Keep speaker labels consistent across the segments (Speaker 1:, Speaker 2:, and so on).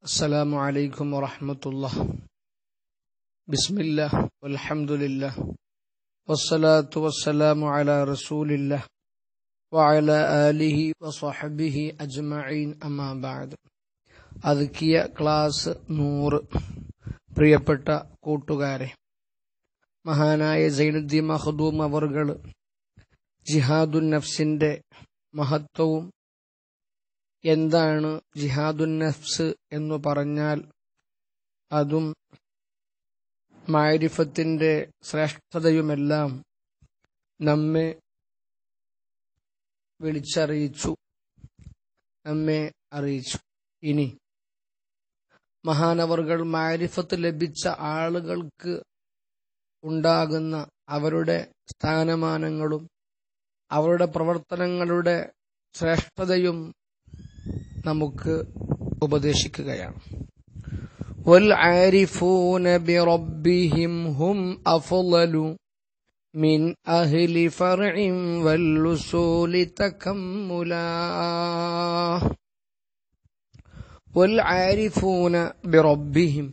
Speaker 1: السلام عليكم ورحمة الله. بسم الله والحمد لله والصلاة والسلام على رسول الله وعلى آله وصحبه أجمعين أما بعد. അദ്കിയ ക്ലാസ് 100. പ്രിയപ്പെട്ട കൂട്ടുകാരെ, മഹാനായ സൈനുദ്ദീൻ മഖ്ദൂം അവർകൾ ജിഹാദുൻ നഫ്സിന്റെ മഹത്വവും എന്താണ് ജിഹാദുൻ നഫ്സ് എന്ന് പറഞ്ഞാൽ അതും മഅരിഫത്തിന്റെ ശ്രേഷ്ഠതയുമെല്ലാം നമ്മെ അറിയിച്ചു. ഇനി മഹാനവർകൾ മഅരിഫത്ത് ലഭിച്ച ആളുകൾക്ക് ഉണ്ടാകുന്ന അവരുടെ സ്ഥാനമാനങ്ങളും അവരുടെ പ്രവർത്തനങ്ങളുടെ ശ്രേഷ്ഠതയും നമുക്ക് ഉപദേശിക്കുകയാണ്. വൽആരിഫൂന ബിറബ്ബിഹിം ഹും അഫ്ളലു മിൻ അഹ്ലി ഫർഇൻ വൽഉസൂലി തകമ്മുലാ. വൽആരിഫൂന ബിറബ്ബിഹിം,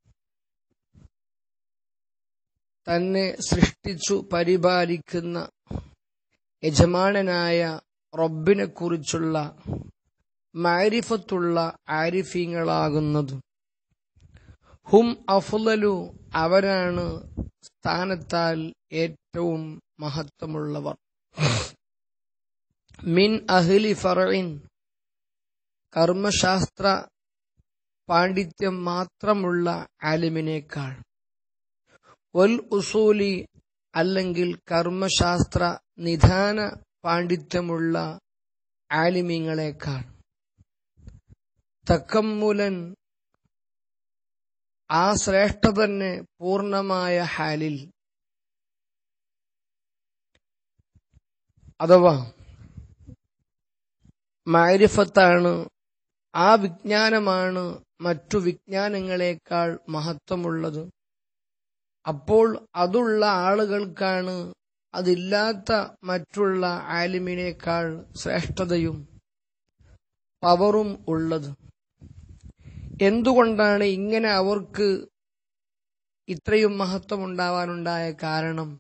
Speaker 1: തന്നെ സൃഷ്ടിച്ചു പരിപാലിക്കുന്ന യജമാനനായ റബ്ബിനെ കുറിച്ചുള്ള മഅരിഫത്തുള്ള ആരിഫീങ്ങളാകുന്നത് ഹും അഫ്ളലു, അവരാണ് സ്ഥാനത്താൽ ഏറ്റവും മഹത്വമുള്ളവർ. മിൻ അഹ്ലി ഫർഇൻ, കർമ്മശാസ്ത്ര പാണ്ഡിത്യം മാത്രമുള്ള ആലിമിനേക്കാൾ. വൽ ഉസൂലി, അല്ലെങ്കിൽ കർമ്മശാസ്ത്ര നിധാന പാണ്ഡിത്യമുള്ള ആലിമീങ്ങളെക്കാൾ. തകമ്മുലൻ, ആ ശ്രേഷ്ഠ തന്നെ പൂർണമായ ഹാലിൽ, അഥവാ മഅരിഫത്താണ്, ആ വിജ്ഞാനമാണ് മറ്റു വിജ്ഞാനങ്ങളെക്കാൾ മഹത്വമുള്ളത്. അപ്പോൾ അതുള്ള ആളുകൾക്കാണ് അതില്ലാത്ത മറ്റുള്ള ആലിമിനേക്കാൾ ശ്രേഷ്ഠതയും പവറും ഉള്ളത്. എന്തുകൊണ്ടാണ് ഇങ്ങനെ അവർക്ക് ഇത്രയും മഹത്വം ഉണ്ടാവാനുണ്ടായ കാരണം?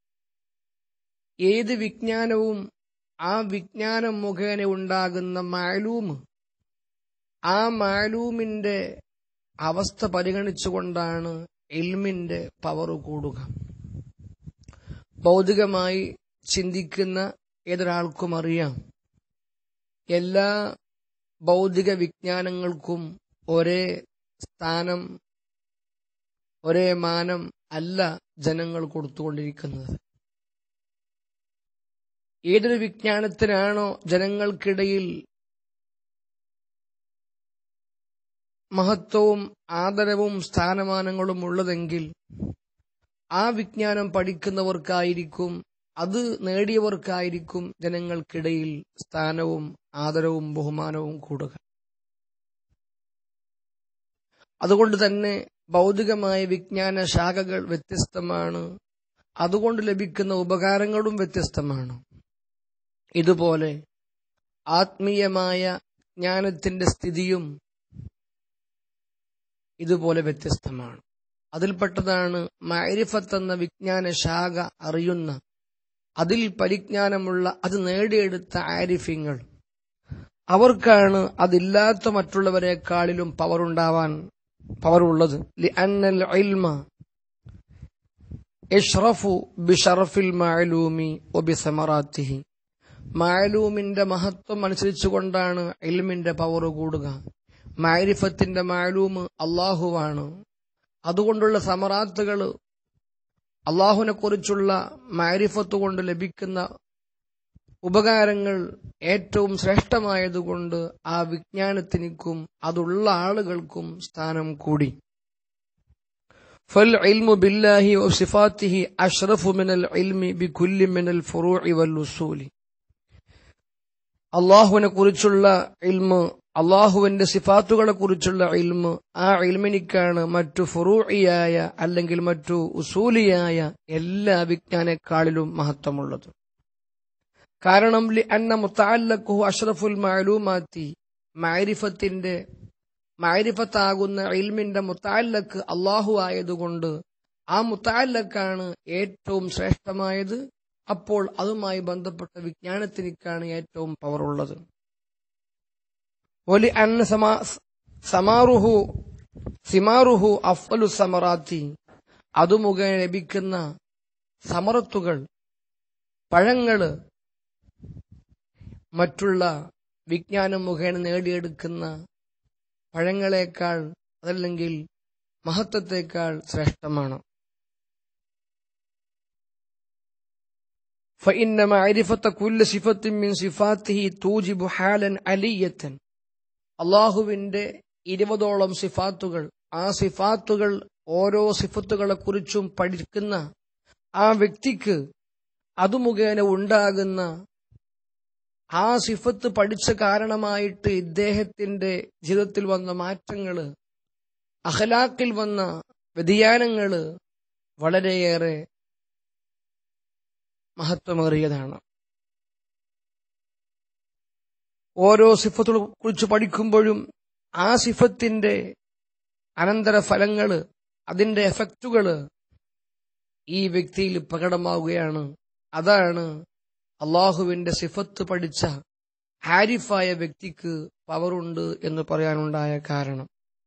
Speaker 1: ഏത് വിജ്ഞാനവും ആ വിജ്ഞാനം മുഖേന ഉണ്ടാകുന്ന മാലൂം, ആ മാലൂമിന്റെ അവസ്ഥ പരിഗണിച്ചുകൊണ്ടാണ് ഇൽമിന്റെ പവർ കൂടുക. ഭൗതികമായി ചിന്തിക്കുന്ന ഏതൊരാൾക്കും അറിയാം, എല്ലാ ഭൗതിക വിജ്ഞാനങ്ങൾക്കും ഒരേ സ്ഥാനം, ഒരേ മാനം അല്ല ജനങ്ങൾ കൊടുത്തുകൊണ്ടിരിക്കുന്നത്. ഏതൊരു വിജ്ഞാനത്തിനാണോ ജനങ്ങൾക്കിടയിൽ മഹത്വവും ആദരവും സ്ഥാനമാനങ്ങളും ഉള്ളതെങ്കിൽ ആ വിജ്ഞാനം പഠിക്കുന്നവർക്കായിരിക്കും, അത് നേടിയവർക്കായിരിക്കും ജനങ്ങൾക്കിടയിൽ സ്ഥാനവും ആദരവും ബഹുമാനവും കൂടുക. അതുകൊണ്ട് തന്നെ ഭൗതികമായ വിജ്ഞാന ശാഖകൾ വ്യത്യസ്തമാണ്, അതുകൊണ്ട് ലഭിക്കുന്ന ഉപകാരങ്ങളും വ്യത്യസ്തമാണ്. ഇതുപോലെ ആത്മീയമായ ജ്ഞാനത്തിന്റെ സ്ഥിതിയും ഇതുപോലെ വ്യത്യസ്തമാണ്. അതിൽപ്പെട്ടതാണ് മഅരിഫത്ത് എന്ന വിജ്ഞാന ശാഖ അറിയുന്ന, അതിൽ പരിജ്ഞാനമുള്ള, അത് നേടിയെടുത്ത ആരിഫീങ്ങൾ. അവർക്കാണ് അതില്ലാത്ത മറ്റുള്ളവരെക്കാളിലും പവറുള്ളത്. ലിഅന്നൽ ഇൽമ യശ്റഫു ബിശറഫിൽ മഅലൂമി വബിസമറാത്തിഹി. മഅലൂമിന്റെ മഹത്വം അനുസരിച്ചുകൊണ്ടാണ് ഇൽമിന്റെ പവർ കൂടുക. മഅരിഫത്തിന്റെ മഅലൂമ് അല്ലാഹുവാണ്. അതുകൊണ്ടുള്ള സമറാത്തുകൾ, അല്ലാഹുവിനെ കുറിച്ചുള്ള മഅരിഫത്ത് കൊണ്ട് ലഭിക്കുന്ന ഉപകാരങ്ങൾ ഏറ്റവും ശ്രേഷ്ഠമായതുകൊണ്ട് ആ വിജ്ഞാനത്തിനും അതുള്ള ആളുകൾക്കും സ്ഥാനം കൂടി. ഫൽ ഇൽമു ബില്ലാഹി വസിഫാത്തിഹി അഷ്റഫു മിനൽ ഇൽമി ബികുല്ലി മിനൽ ഫുറൂഇ വൽ ഉസൂലി. അല്ലാഹുവിനെ കുറിച്ചുള്ള ഇൽമ്, അല്ലാഹുവിന്റെ സിഫാത്തുകളെ കുറിച്ചുള്ള ഇൽമ്, ആ ഇൽമിനിക്കാണ് മറ്റു ഫുറൂഇയായ അല്ലെങ്കിൽ മറ്റു ഉസൂലിയായ എല്ലാ വിജ്ഞാനക്കാളിലും മഹത്വമുള്ളത്. കാരണം ലിഅന്ന മുതഅല്ലഖുഹു അഷ്റഫുൽ മഅലൂമാത്തി, മഅരിഫത്തിന്റെ മഅരിഫത്താകുന്ന ഇൽമിന്റെ മുതഅല്ലഖ് അല്ലാഹു ആയതുകൊണ്ട് ആ മുതഅല്ലഖാണ് ഏറ്റവും ശ്രേഷ്ഠമായത്. അപ്പോൾ അതുമായി ബന്ധപ്പെട്ട വിജ്ഞാനത്തിനാണ് ഏറ്റവും പവറുള്ളത്. വലി അന്ന സിമാറുഹു അഫ്ളു സമറാത്തി, അത് മുഖേന ലഭിക്കുന്ന സമറത്തുകൾ, പഴങ്ങള് മറ്റുള്ള വിജ്ഞാനം മുഖേന നേടിയെടുക്കുന്ന പഴങ്ങളെക്കാൾ അതല്ലെങ്കിൽ മഹത്വത്തെക്കാൾ ശ്രേഷ്ഠമാണ്. فإن معرفة كل صفة من صفاته توجب حالا علية. അല്ലാഹുവിന്റെ 20ഓളം സിഫാത്തുകൾ, ആ സിഫാത്തുകൾ ഓരോ സിഫത്തുകളെ കുറിച്ചും പഠിക്കുന്ന ആ വ്യക്തിക്ക് അത് മുഖേന ഉണ്ടാകുന്ന ആ സിഫത്ത് പഠിച്ച കാരണമായിട്ട് ഇദ്ദേഹത്തിന്റെ ജീവിതത്തിൽ വന്ന മാറ്റങ്ങള്, അഖ്ലാഖിൽ വന്ന വ്യതിയാനങ്ങള് വളരെയേറെ മഹത്വമേറിയതാണ്. ഓരോ സിഫത്തുകളെ കുറിച്ച് പഠിക്കുമ്പോഴും ആ സിഫത്തിന്റെ അനന്തരഫലങ്ങള്, അതിന്റെ എഫക്റ്റുകള് ഈ വ്യക്തിയിൽ പ്രകടമാവുകയാണ്. അതാണ് അള്ളാഹുവിന്റെ സിഫത്ത് പഠിച്ച ആരിഫായ വ്യക്തിക്ക് പവറുണ്ട് എന്ന് പറയാനുണ്ടായ കാരണം.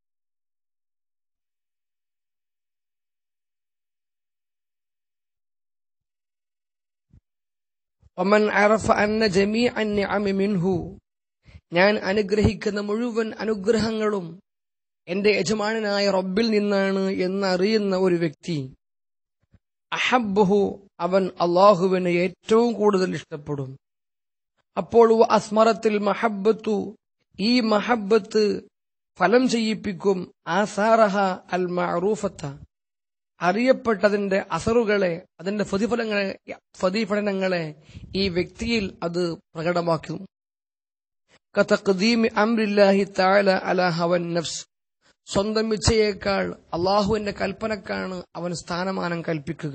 Speaker 1: വമൻ അറഫ അന്ന ജമീഅ അൻ-നിഅമി മിൻഹു, ഞാൻ അനുഗ്രഹിക്കുന്ന മുഴുവൻ അനുഗ്രഹങ്ങളും എന്റെ യജമാനനായ റബ്ബിൽ നിന്നാണ് എന്നറിയുന്ന ഒരു വ്യക്തി, അഹബ്ബഹു, അവൻ അള്ളാഹുവിനെ ഏറ്റവും കൂടുതൽ ഇഷ്ടപ്പെടും. അപ്പോൾ അസ്മറത്തിൽ മഹബ്ബത്തു, ഈ മഹബ്ബത്ത് ഫലം ചെയ്യിപ്പിക്കും ആസാറഹ അൽ മഅറൂഫത്ത, അറിയപ്പെട്ടതിന്റെ അസറുകളെ, അതിന്റെ പ്രതിഫലനങ്ങളെ ഈ വ്യക്തിയിൽ അത് പ്രകടമാക്കും. കതഖ്ദീമി അംരില്ലാഹി തആല അലാ ഹവൻ നഫ്സ്, സ്വന്തം ഇച്ഛയേക്കാൾ അള്ളാഹുവിന്റെ കൽപ്പനക്കാണ് അവൻ സ്ഥാനമാനം കൽപ്പിക്കുക.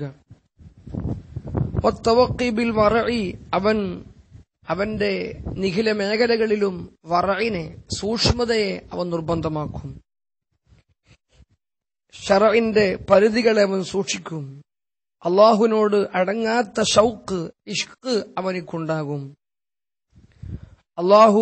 Speaker 1: വത്തവഖി ബിൽ വറഇ, അവന്റെ നിഖില മേഖലകളിലും വറഇനെ, സൂക്ഷ്മതയെ അവൻ നിർബന്ധമാക്കും. ശറഇന്റെ പരിധികളെ അവൻ സൂക്ഷിക്കും. അള്ളാഹുവിനോട് അടങ്ങാത്ത ഷൗക്ക്, ഇഷ്ക് അവനിക്കുണ്ടാകും. അള്ളാഹു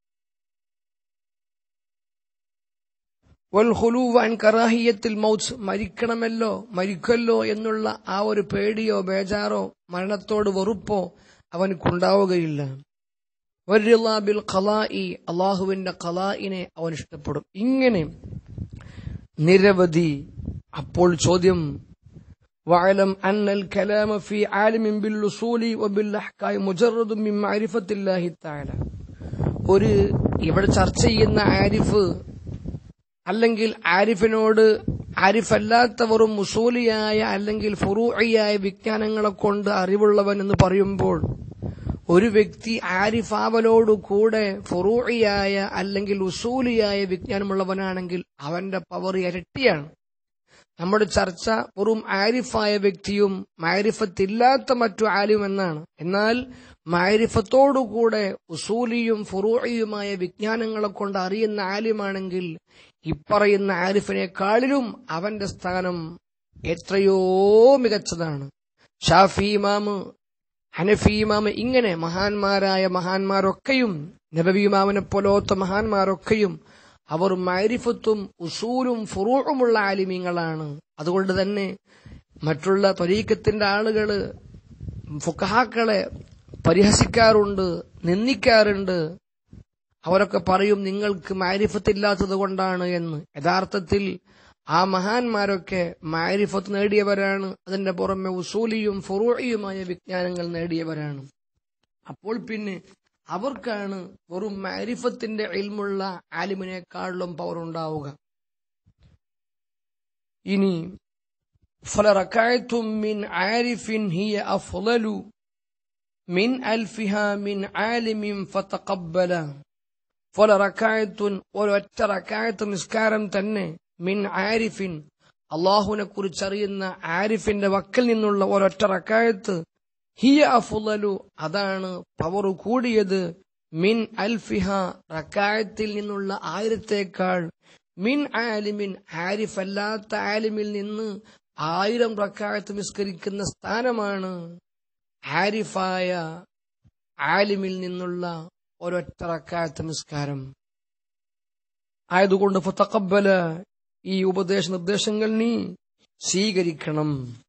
Speaker 1: വൽഖുലൂവ അൻ കറാഹിയത്തിൽ മൗത്ത്, മരിക്കല്ലോ എന്നുള്ള ആ ഒരു പേടിയോ ബേജാറോ മരണത്തോട് വെറുപ്പോ അവനുണ്ടാവുകയില്ല. വറിളാ ബിൽ ഖലാഇ, അള്ളാഹുവിന്റെ ഖലാഇനെ അവൻ ഇഷ്ടപ്പെടും. ഇങ്ങനെ നിരവധി. അപ്പോൾ ചോദ്യം, വഅലം അന്നൽ കലാമ ഫീ ആലിമിൻ ബിൽ ഉസൂലി വബിൽ അഹ്കാം മുജറദുൻ മിൻ മഅരിഫത്തില്ലാഹി തആല, ഒരു ഇവിടെ ചർച്ച ചെയ്യുന്ന ആരിഫ് അല്ലെങ്കിൽ ആരിഫിനോട് ആരിഫല്ലാത്തവരും ഉസൂലിയായ അല്ലെങ്കിൽ ഫുറൂഇയായ വിജ്ഞാനങ്ങളെ കൊണ്ട് അറിവുള്ളവൻ എന്ന് പറയുമ്പോൾ, ഒരു വ്യക്തി ആരിഫാവലോടുകൂടെ ഫുറൂഇയായ അല്ലെങ്കിൽ ഉസൂലിയായ വിജ്ഞാനമുള്ളവനാണെങ്കിൽ അവന്റെ പവർ ഇരട്ടിയാണ്. നമ്മുടെ ചർച്ച വെറും ആരിഫായ വ്യക്തിയും മഅരിഫത്തില്ലാത്ത മറ്റു ആലിം എന്നാണ്. എന്നാൽ മഅരിഫത്തോടുകൂടെ ഉസൂലിയും ഫുറൂഇയുമായ വിജ്ഞാനങ്ങളെ കൊണ്ട് അറിയുന്ന ആലിമാണെങ്കിൽ ഇപ്പറയുന്ന ആരിഫിനെക്കാളിലും അവന്റെ സ്ഥാനം എത്രയോ മികച്ചതാണ്. ഷാഫി ഇമാമ്, ഹനഫി ഇമാമ്, ഇങ്ങനെ മഹാന്മാരൊക്കെയും, നബവി ഇമാമിനെ പോലത്തെ മഹാന്മാരൊക്കെയും അവർ മഅരിഫത്തും ഉസൂലും ഫുറൂഉമുള്ള ആലിമീങ്ങളാണ്. അതുകൊണ്ട് തന്നെ മറ്റുള്ള ത്വരീഖത്തിന്റെ ആളുകള് ഫുഖഹാക്കളെ പരിഹസിക്കാറുണ്ട്, നിന്ദിക്കാറുണ്ട്. അവരൊക്കെ പറയും നിങ്ങൾക്ക് മഅരിഫത്തില്ലാത്തത് കൊണ്ടാണ് എന്ന്. യഥാർത്ഥത്തിൽ ആ മഹാന്മാരൊക്കെ മഅരിഫത്ത് നേടിയവരാണ്. അതിന്റെ പുറമെ ഉസൂലിയും ഫുറൂഇയുമായ വിജ്ഞാനങ്ങൾ നേടിയവരാണ്. അപ്പോൾ പിന്നെ അവർക്കാണ് വെറും മഅരിഫത്തിന്റെ ഇൽമുള്ള ആലിമിനേക്കാളും പവർ ഉണ്ടാവുക. ഇനി ഫലറകഅതും മിൻ ആരിഫിൻ ഹിയ അഫ്ളലു മിൻ അൽഫിഹാ മിൻ ആലിമിൻ ഫതഖബ്ബല. ഫലറകഅതുൻ, ഒരൊറ്റ റകഅത്ത് നിസ്കാരം തന്നെ, മിൻ ആരിഫിൻ, അള്ളാഹുവിനെ കുറിച്ചറിയുന്ന ആരിഫിന്റെ വക്കൽ നിന്നുള്ള ഒരൊറ്റ റകഅത്ത്, ഹിയ അഫ്ളലു, അതാണ് പവർ കൂടിയത്, മിൻ അൽഫിഹ, റകഅത്തിൽ നിന്നുള്ള 1000-ത്തേക്കാൾ, മിൻ ആലിമിൻ, ആരിഫല്ലാത്ത ആലിമിൽ നിന്ന് 1000 റക്അത്ത് നിസ്കരിക്കുന്ന സ്ഥാനമാണ് ആരിഫായ ആലിമിൽ നിന്നുള്ള ഒരൊറ്റ റക്അത്ത് നിസ്കാരം. ആയതുകൊണ്ട് ഫതഖബ്ബല, ഈ ഉപദേശ നിർദ്ദേശങ്ങൾ നീ സ്വീകരിക്കണം.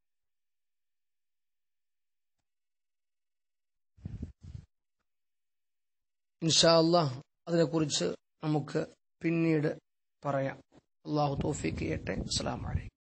Speaker 1: ഇൻഷാ അല്ലാഹ് അതിനെക്കുറിച്ച് നമുക്ക് പിന്നീട് പറയാം. അല്ലാഹു തൗഫീഖ് ചെയ്യട്ടെ. അസ്സലാമു അലൈക്കും.